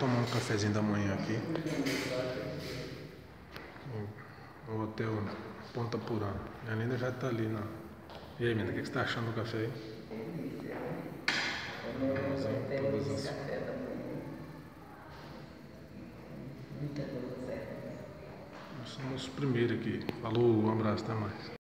tomar um cafezinho da manhã aqui. O hotel Ponta Porã. A Linda já tá ali, né? E aí, Linda, o que você tá achando do café aí? Todas as... Nós somos os primeiros aqui. Falou, um abraço, até mais.